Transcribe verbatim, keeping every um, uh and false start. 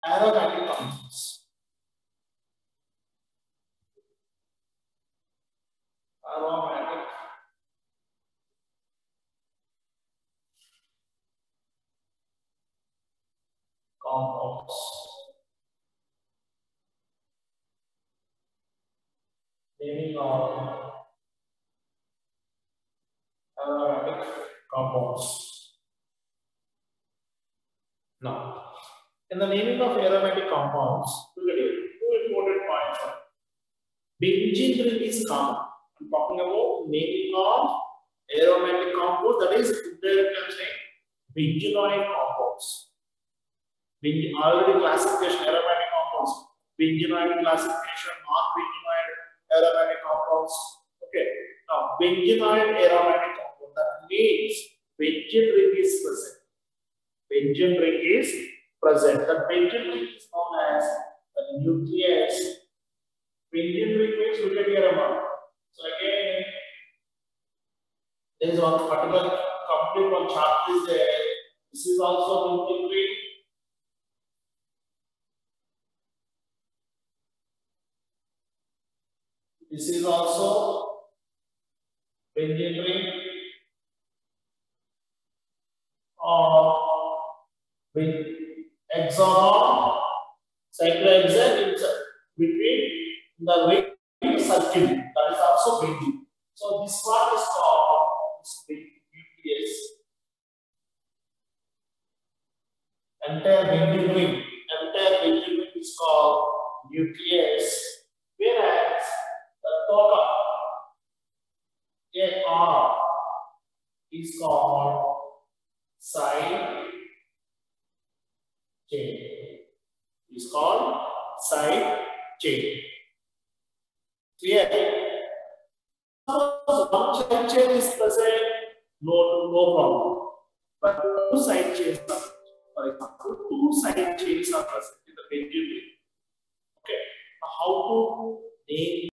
aromatic compounds. Aromatic compounds. Naming of aromatic compounds. Now, in the naming of aromatic compounds, look at it. Two important points. Benzene ring is common. I'm talking about naming of aromatic compounds, that is, there you can say benzenoid compounds. Benzene, already classification aromatic compounds. Benzenoid classification, non-benzenoid aromatic compounds. Okay. Now, benzenoid aromatic compound, that means benzene ring is present. Benzene ring is present. The benzene ring is known as the nucleus. Benzene ring means, look at here above. So again, there is one particular complete one chart is there. This is also benzene ring. This is also benzene ring. Or with hexagon, cyclohexane between the ring circle. That is also benzene. So this part is called nucleus. Entire benzene ring, entire benzene ring is called nucleus. Whereas the total A R is called side chain. Is called side chain. Clear? Suppose one side chain is present, no, no problem. But two side chains are, for example, two side chains are present in the benzene ring. Okay. How to name